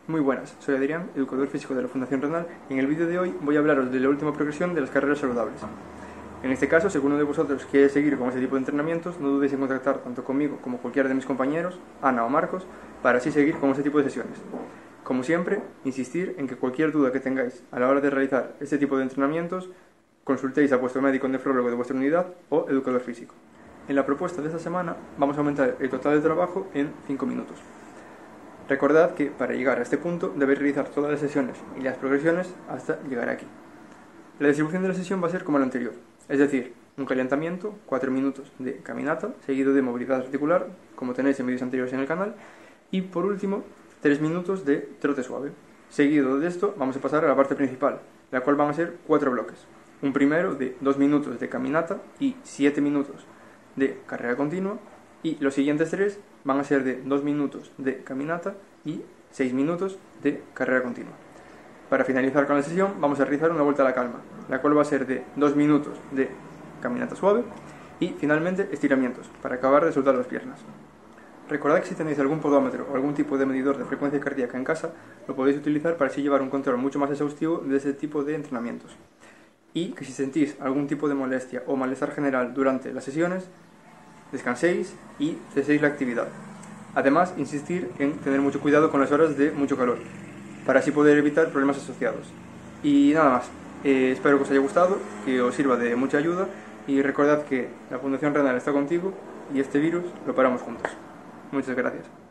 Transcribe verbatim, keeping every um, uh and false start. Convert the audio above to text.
Muy buenas, soy Adrián, educador físico de la Fundación Renal, y en el vídeo de hoy voy a hablaros de la última progresión de las carreras saludables. En este caso, si alguno de vosotros quiere seguir con este tipo de entrenamientos, no dudéis en contactar tanto conmigo como cualquiera de mis compañeros, Ana o Marcos, para así seguir con este tipo de sesiones. Como siempre, insistir en que cualquier duda que tengáis a la hora de realizar este tipo de entrenamientos, consultéis a vuestro médico nefrólogo de vuestra unidad o educador físico. En la propuesta de esta semana vamos a aumentar el total de trabajo en cinco minutos. Recordad que para llegar a este punto debéis realizar todas las sesiones y las progresiones hasta llegar aquí. La distribución de la sesión va a ser como la anterior, es decir, un calentamiento, cuatro minutos de caminata, seguido de movilidad articular, como tenéis en vídeos anteriores en el canal, y por último, tres minutos de trote suave. Seguido de esto vamos a pasar a la parte principal, la cual van a ser cuatro bloques. Un primero de dos minutos de caminata y siete minutos de carrera continua, y los siguientes tres van a ser de dos minutos de caminata y seis minutos de carrera continua. Para finalizar con la sesión vamos a realizar una vuelta a la calma, la cual va a ser de dos minutos de caminata suave y finalmente estiramientos, para acabar de soltar las piernas. Recordad que si tenéis algún podómetro o algún tipo de medidor de frecuencia cardíaca en casa, lo podéis utilizar para así llevar un control mucho más exhaustivo de ese tipo de entrenamientos. Y que si sentís algún tipo de molestia o malestar general durante las sesiones, descanséis y ceséis la actividad. Además, insistir en tener mucho cuidado con las horas de mucho calor, para así poder evitar problemas asociados. Y nada más, eh, espero que os haya gustado, que os sirva de mucha ayuda, y recordad que la Fundación Renal está contigo y este virus lo paramos juntos. Muchas gracias.